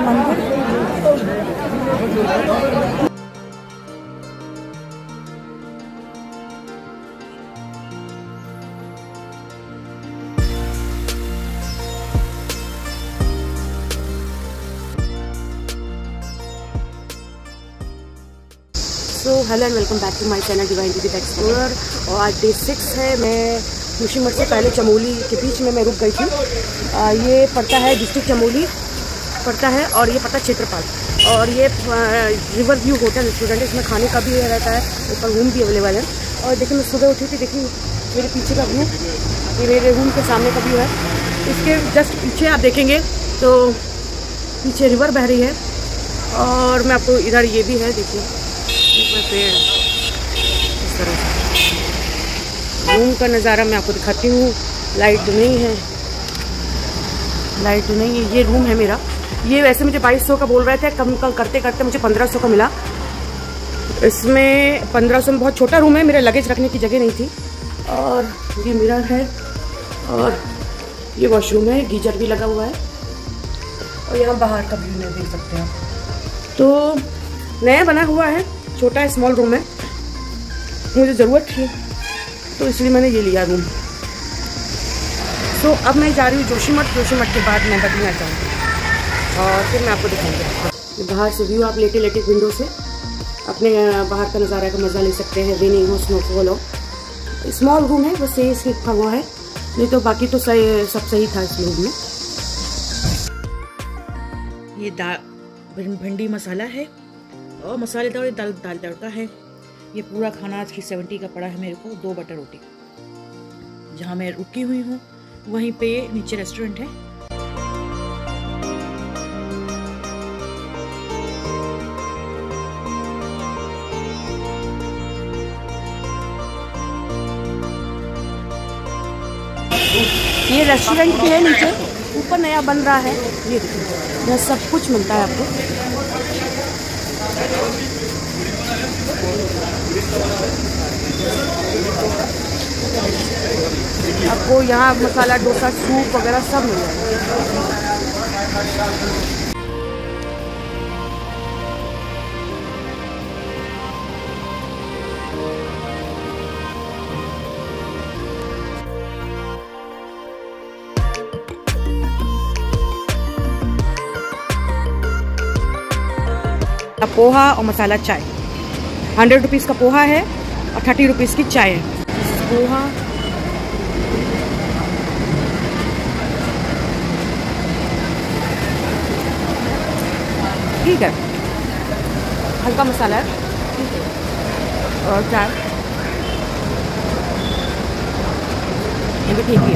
मंदिर। So hello and welcome back to my channel divine beauty explorer. और आज day 6 है। मैं जोशीमठ से पहले चमोली के बीच में मैं रुक गई थी। ये पड़ता है डिस्ट्रिक्ट चमोली पड़ता है और ये पड़ता है क्षेत्रपाल। और ये रिवर व्यू होटल रेस्टोरेंट है। इसमें खाने का भी रहता है, ऊपर रूम भी अवेलेबल है। और देखिए मैं सुबह उठी थी, देखिए मेरे पीछे का व्यू, ये मेरे रूम के सामने का व्यू है। इसके जस्ट पीछे आप देखेंगे तो पीछे रिवर बह रही है। और मैं आपको इधर ये भी है, देखिए पेड़ इस तरह से। रूम का नज़ारा मैं आपको दिखाती हूँ। लाइट नहीं है, लाइट नहीं है। ये रूम है मेरा। ये वैसे मुझे 2200 का बोल रहे थे, कम करते करते मुझे 1500 का मिला। इसमें 1500 में बहुत छोटा रूम है, मेरे लगेज रखने की जगह नहीं थी। और ये मिरर है और ये वॉशरूम है, गीजर भी लगा हुआ है। और यहाँ बाहर का व्यू देख सकते हैं आप। तो नया बना हुआ है, छोटा स्मॉल रूम है, मुझे ज़रूरत थी तो इसलिए मैंने ये लिया रूम। तो अब मैं जा रही हूँ जोशीमठ। जोशीमठ के बाद मैं बद्रीनाथ जाऊँगी और फिर मैं आपको दिखाऊंगी। बाहर से व्यू आप लेटे लेटे विंडो से अपने बाहर का नज़ारा का मज़ा ले सकते हैं। रेनिंग हो, स्नोफॉल हो। स्मॉल रूम है, बस ये लिखा हुआ है, नहीं तो बाकी तो सही, सब सही था इस रूम में। ये भिंडी मसाला है और मसालेदार दाल तड़का है। ये पूरा खाना आज की 70 का पड़ा है मेरे को। 2 बटर रोटी। जहाँ मैं रुकी हुई हूँ वहीं पे नीचे रेस्टोरेंट है। ये रेस्टोरेंट भी है नीचे, ऊपर नया बन रहा है। ये देखिए यहाँ सब कुछ मिलता है आपको यहाँ मसाला डोसा, सूप वगैरह सब मिल जाएगा। पोहा और मसाला चाय। 100 रुपीज़ का पोहा है और 30 रुपीज़ की चाय है। पोहा ठीक है, हल्का मसाला है और चाय ये भी ठीक ही है।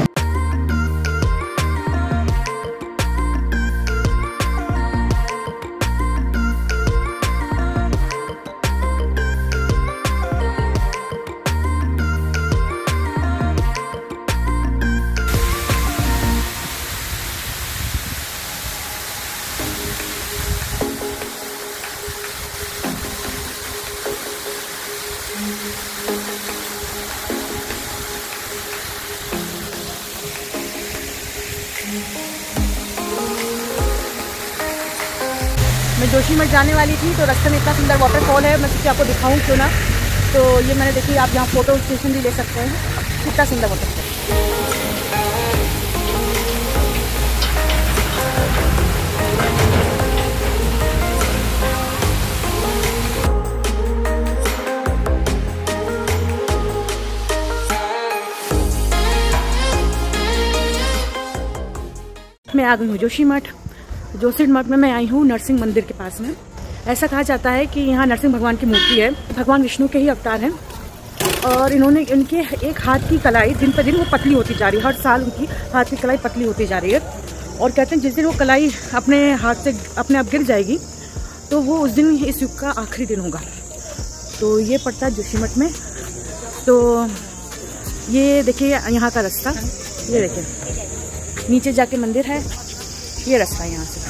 मैं जोशीमठ जाने वाली थी तो रास्ते में इतना सुंदर वाटरफॉल है, मैं सोचा आपको दिखाऊं क्यों ना। तो ये मैंने देखी, आप यहाँ फ़ोटो स्टेशन भी ले सकते हैं। कितना सुंदर वाटरफॉल। मैं आ गई हूँ जोशीमठ। जोशीमठ में मैं आई हूँ नरसिंह मंदिर के पास में। ऐसा कहा जाता है कि यहाँ नरसिंह भगवान की मूर्ति है। भगवान विष्णु के ही अवतार हैं और इन्होंने इनके एक हाथ की कलाई दिन पर दिन वो पतली होती जा रही है। हर साल उनकी हाथ की कलाई पतली होती जा रही है। और कहते हैं जिस दिन वो कलाई अपने हाथ से अपने आप गिर जाएगी तो वो उस दिन इस युग का आखिरी दिन होगा। तो ये पड़ता है जोशीमठ में। तो ये देखिए यहाँ का रास्ता, ये देखिए नीचे जाके मंदिर है, ये रास्ता है यहाँ से।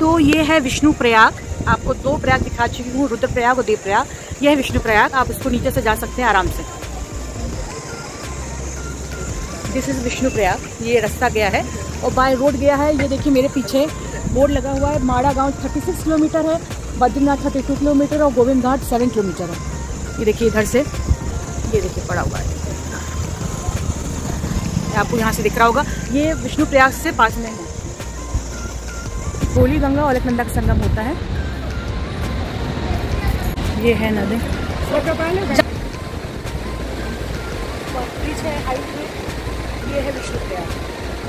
तो ये है विष्णु प्रयाग। आपको 2 प्रयाग दिखा चुकी हूँ, रुद्रप्रयाग और देवप्रयाग। यह है विष्णु प्रयाग। आप इसको नीचे से जा सकते हैं आराम से। This is Vishnuprayag. ये रास्ता गया है और बाय रोड गया है। ये देखिए मेरे पीछे बोर्ड लगा हुआ है। माड़ा गांव 36 किलोमीटर है, बद्रीनाथ 32 किलोमीटर और गोविंद घाट 7 किलोमीटर है। ये देखिए इधर से, ये देखिए पड़ा हुआ है, आपको यहाँ से दिख रहा होगा। ये विष्णु प्रयाग से पास में है। गोली गंगा और अलकनंदा का संगम होता है। ये है नदी, ब्रिज है, हाईवे। ये है विष्णु प्रयाग।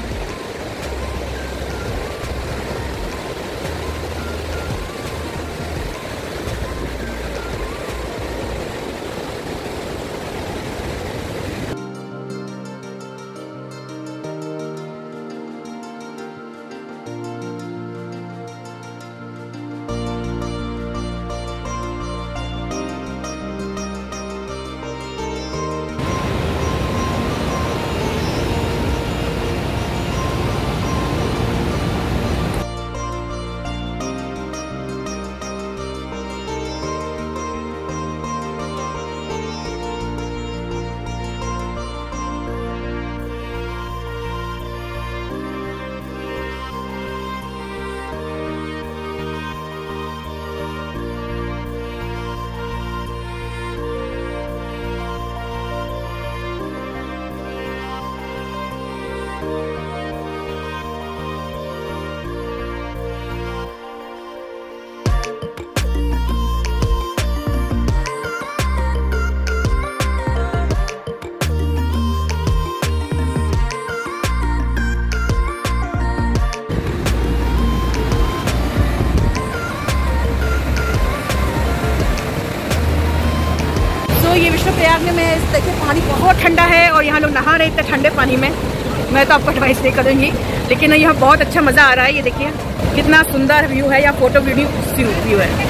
ये विष्णु प्रयाग में मैं देखिए पानी बहुत ठंडा है और यहाँ लोग नहा रहे इतने ठंडे पानी में। मैं तो आपको एडवाइस नहीं करूँगी, लेकिन यहाँ बहुत अच्छा मज़ा आ रहा है। ये देखिए कितना सुंदर व्यू है, यहाँ फोटो वीडियो व्यू है।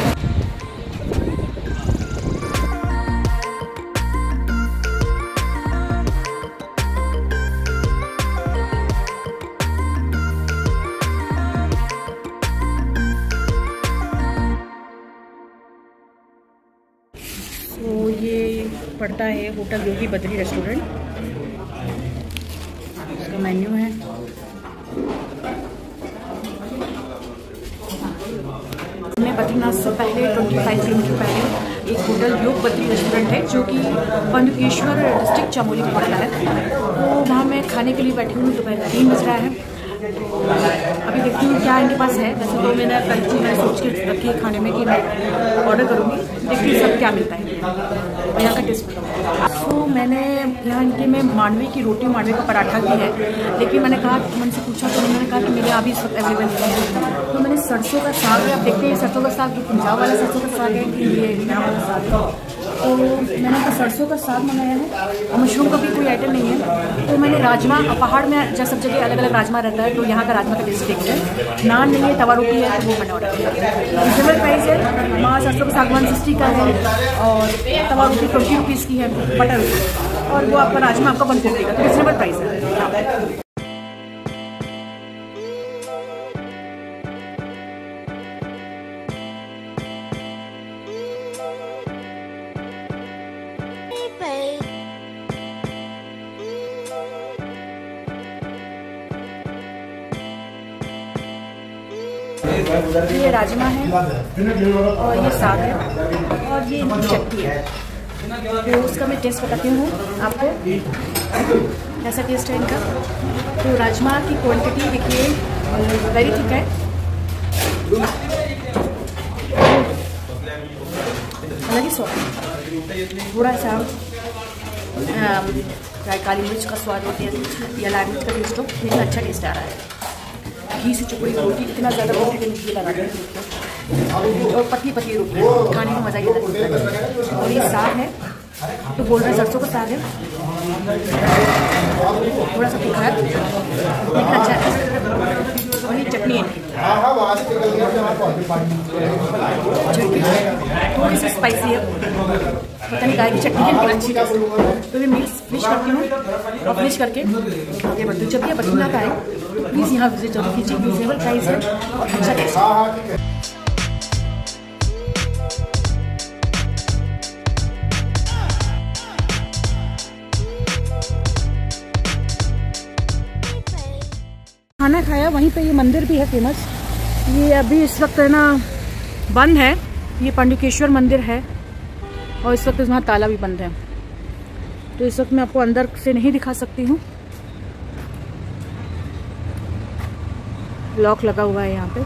तो ये पड़ता है होटल योगी बद्री रेस्टोरेंट। इसका मेन्यू है। मैं बद्रीनाथ से पहले 25 किलोमीटर पहले एक होटल योग बद्री रेस्टोरेंट है जो कि पंडुकेश्वर डिस्ट्रिक्ट चमोली में पड़ता है। तो वहाँ मैं खाने के लिए बैठी हूँ। दोपहर 3 बज रहा है। अभी देखती हूँ क्या इनके पास है। वैसे तो मैंने सोच के रखी है खाने में कि मैं ऑर्डर करूँगी। देखती हूँ सब क्या मिलता है और यहाँ का टेस्ट। तो मैंने यहाँ इनके में मांडवी की रोटी, मांडवी का पराठा भी है, लेकिन मैंने कहा, मैंने से पूछा तो उन्होंने कहा कि मेरे यहाँ अभी सब अवेलेबल नहीं है। तो मैंने सरसों का साग, आप देखते हैं सरसों का साग, पंजाब वाला सरसों का साग है कि ये यहाँ वाला साग है। तो मैंने तो सरसों का साग मंगाया है और मशरूम का भी कोई आइटम नहीं है। तो मैंने राजमा, पहाड़ में जब सब जगह अलग अलग राजमा रहता है, तो यहाँ का राजमा का टेस्ट देखते हैं। नान नहीं है, तवा रोटी है, तो वो मैंने ऑर्डर किया। रिजनेबल प्राइस है। हमारा सरसों का साग 160 का है और तवा रोटी 20 रुपीज़ की है, बटर रोटी, और वो आपका राजमा आपका 140 का। तो रिजनेबल प्राइस है। ये राजमा है और ये साग है और ये इनकी चटनी है। तो उसका मैं टेस्ट बताती हूँ आपको कैसा टेस्ट है इनका। तो राजमा की क्वांटिटी देखिए वेरी थिक है, अलग ही स्वाद, थोड़ा सा काली मिर्च का स्वाद होती है या लाल मिर्च का टेस्ट हो, लेकिन अच्छा टेस्ट आ रहा है। घी से चुपड़ी रोटी, इतना ज़्यादा रोटी के घी लगा देते और पतली पतली रोटी खाने में मज़ा ये आता है। और ये साग है, तो बोल रहे हैं सरसों का साग है, थोड़ा सा तीखा है लेकिन अच्छा है। और वही चटनी है, थोड़ी सी स्पाइसी है, पता नहीं गाय की चटनी है अच्छी। तो मैं फिश करती हूँ और फिश करके आगे बढ़ती हूँ। जब ये बठिंडा का है प्लीज़ यहाँ विजिट जरूर कीजिए, रिजनेबल प्राइस है और अच्छा टेस्ट है। खाना खाया वहीं पे, ये मंदिर भी है फेमस। ये अभी इस वक्त है ना बंद है, ये पांडुकेश्वर मंदिर है और इस वक्त वहाँ ताला भी बंद है, तो इस वक्त मैं आपको अंदर से नहीं दिखा सकती हूँ। लॉक लगा हुआ है यहाँ पे।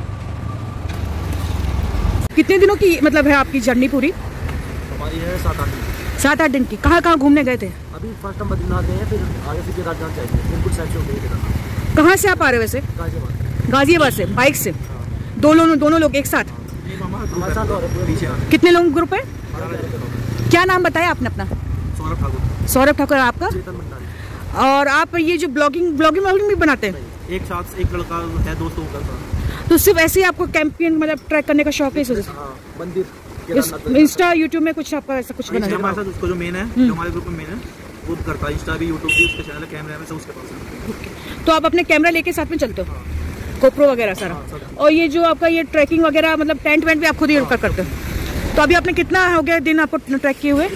कितने दिनों की मतलब है आपकी जर्नी पूरी? हमारी है 7-8 दिन। 7-8 दिन की। कहाँ कहाँ घूमने गए थे? अभी फर्स्ट हम बद्रीनाथ गए हैं, फिर आगे फिर केदारनाथ जाएंगे, फिर कुछ साइड से। कहाँ से आप आ रहे हो वैसे? गाजियाबाद से। बाइक से? दोनों लोग एक साथ? कितने लोग ग्रुप है? क्या नाम बताया आपने अपना? सौरभ ठाकुर। आपका? और आप ये जो ब्लॉगिंग भी बनाते हैं? एक साथ एक लड़का है, दोस्तों का। तो सिर्फ ऐसे ही आपको कैंपिंग मतलब ट्रैक करने का शौक है इस वजह से? मंदिर इंस्टा यूट्यूब में कुछ आपका ऐसा कुछ बना है? हमारे साथ उसको जो मेन है, जो हमारे ग्रुप में मेन है, वो करता है। इंस्टा भी, यूट्यूब भी, उसका चैनल है, कैमरा में सब उसके पास है। तो आप अपने कैमरा लेके साथ में चलते हो? गोप्रो वगैरह सारा? और ये जो आपका ये ट्रैकिंग वगैरह मतलब टेंट वेंट भी आप खुद ही करते हो? तो अभी आपने कितना हो गया दिन आपको ट्रैक किए हुए?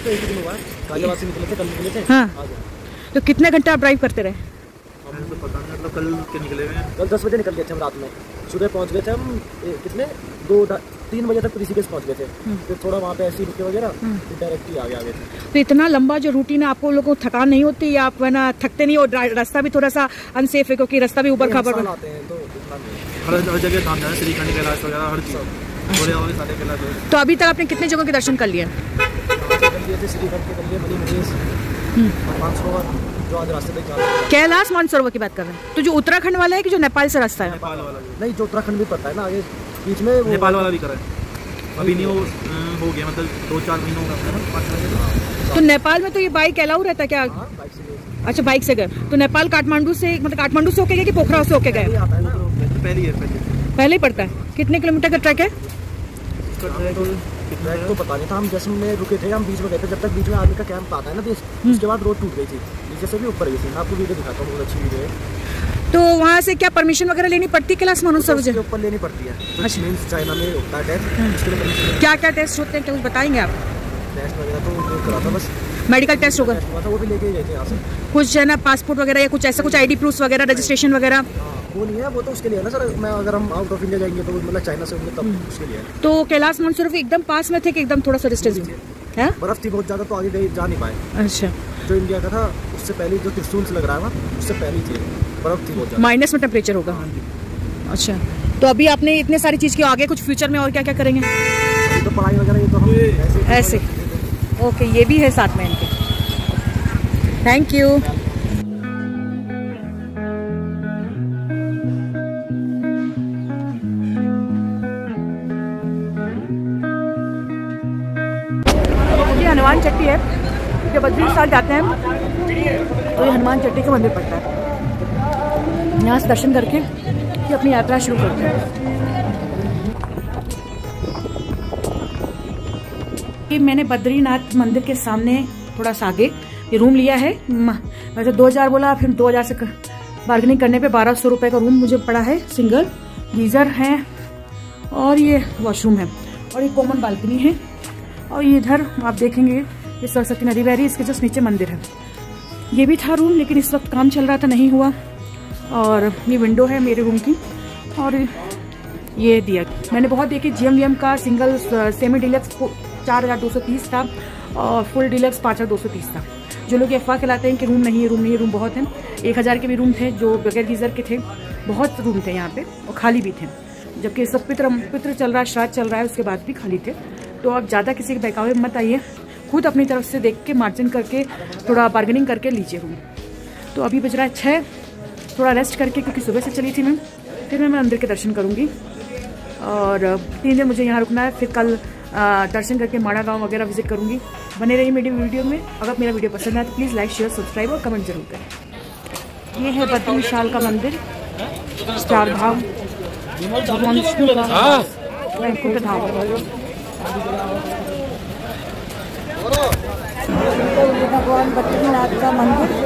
हाँ, तो कितने घंटे आप ड्राइव करते रहे? मतलब कल निकले हुए हैं, कल 10 बजे निकल गए थे हम, रात में सुबह पहुंच गए थे हम कितने 2-3 बजे तक ऋषिकेश पहुंच गए थे। फिर थोड़ा वहाँ पे ऐसे रुके वगैरह, फिर डायरेक्ट ही आगे आ गए थे। तो इतना लंबा जो रूटीन है, आपको लोगों को थकान नहीं होती या आप ना थकते नहीं? और रास्ता भी थोड़ा सा अनसेफ है क्योंकि रास्ता भी ऊपर खाबर आते हैं, तो हर जगह काम जाना, श्रीखंड कैलाश वगैरह हर चीज। तो अभी तक आपने कितने जगह के दर्शन कर लिए? कैलाश मानसरोवर की बात कर रहे हैं? तो जो उत्तराखंड वाला है कि जो नेपाल से रास्ता है? नेपाल वाला नहीं, जो उत्तराखंड भी पड़ता है ना आगे बीच में, नेपाल वाला भी करा है। अभी नहीं हो गया, मतलब 2-4 महीनों का। तो नेपाल में तो ये बाइक अलाउ रहता है क्या? अच्छा, बाइक से गए। तो नेपाल काठमांडू से मतलब काठमांडू से होके गए कि पोखरा से होके गए? पहले ही पड़ता है। कितने किलोमीटर का ट्रैक है? ट्रैक तो पता नहीं था, हम जैसे में रुके थे, हम बीच में गए थे, जब तक बीच में आर्मी का कैंप आता है ना, तो उसके बाद रोड टूट गई थी, नीचे से भी ऊपर गई थी। मैं आपको वीडियो दिखाता हूँ, बहुत अच्छी वीडियो है। तो वहाँ से क्या परमिशन वगैरह लेनी पड़ती है कैलाश मानसरोवर से? ऊपर लेनी पड़ती है। अच्छा, चाइना में होता है टेस्ट। क्या क्या टेस्ट होते हैं, क्या कुछ बताएंगे आप? टेस्ट वगैरह तो करा था, बस मेडिकल टेस्ट होगा, वो भी लेके गए थे यहाँ से। कुछ है ना पासपोर्ट वगैरह या कुछ ऐसा कुछ आईडी प्रूफ वगैरह, रजिस्ट्रेशन वगैरह? वो नहीं है, वो तो उसके लिए है ना सर। मैं अगर हम आउट ऑफ इंडिया जाएंगे तो मतलब चाइना से होंगे तब उसके लिए है। तो कैलाश मानसरोवर एकदम पास में थे कि एकदम थोड़ा सा डिस्टेंस में है? बर्फ थी बहुत ज्यादा, तो आगे जा नहीं पाए। अच्छा, जो इंडिया का था उससे पहले, जो त्रिशूल से लग रहा है उससे पहले थी, बर्फ थी बहुत ज्यादा। माइनस में टेम्परेचर होगा? अच्छा, तो अभी आपने इतने सारी चीज़ की, आगे कुछ फ्यूचर में और क्या क्या करेंगे? तो पढ़ाई वगैरह ये तो हम ऐसे। ओके, ये भी है साथ में इनके। Thank you. ये हनुमान चट्टी है, जब बद्री साल जाते हैं तो ये हनुमान चट्टी का मंदिर पड़ता है। यहाँ से दर्शन करके ये अपनी यात्रा शुरू करते हैं। मैंने बद्रीनाथ मंदिर के सामने थोड़ा सा आगे ये रूम लिया है। वैसे 2000 बोला, फिर 2000 से बार्गेनिंग करने पे 1200 रुपए का रूम मुझे पड़ा है। सिंगल गीजर है और ये वॉशरूम है और ये कॉमन बालकनी है। और ये इधर आप देखेंगे ये सरस्वती नदी बह रही है, इसके जस्ट नीचे मंदिर है। ये भी था रूम, लेकिन इस वक्त काम चल रहा था, नहीं हुआ। और ये विंडो है मेरे रूम की। और ये दिया मैंने बहुत देखी, GM का सिंगल सेमी डिलक्स 4230 था और फुल डिलक्स 5230 था। जो लोग अफवाह खिलाते हैं कि रूम नहीं है, रूम बहुत है। 1000 के भी रूम थे जो बगैर गीजर के थे, बहुत रूम थे यहाँ पे और खाली भी थे। जबकि सब पित्र चल रहा है, श्राद्ध चल रहा है, उसके बाद भी खाली थे। तो आप ज़्यादा किसी के बहकावे में मत आइए, खुद अपनी तरफ से देख के मार्जिन करके थोड़ा बार्गेनिंग करके लीजिए रूम। तो अभी बज रहा है 6, थोड़ा रेस्ट करके, क्योंकि सुबह से चली थी मैं। फिर मैं मंदिर के दर्शन करूँगी और 3 दिन मुझे यहाँ रुकना है। फिर कल दर्शन करके माड़ा गांव वगैरह विजिट करूंगी। बने रहिए मेरी वीडियो में। अगर मेरा वीडियो पसंद आए तो प्लीज़ लाइक, शेयर, सब्सक्राइब और कमेंट जरूर करें। ये है बद्री विशाल का मंदिर, 4 धाम भगवान विष्णु का वैकुंठ धाम। भगवान बद्रीनाथ का मंदिर।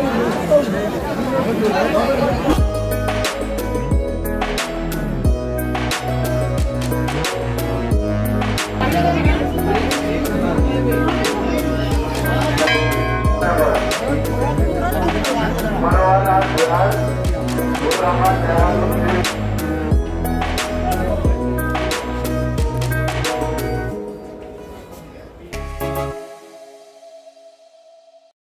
मनोहर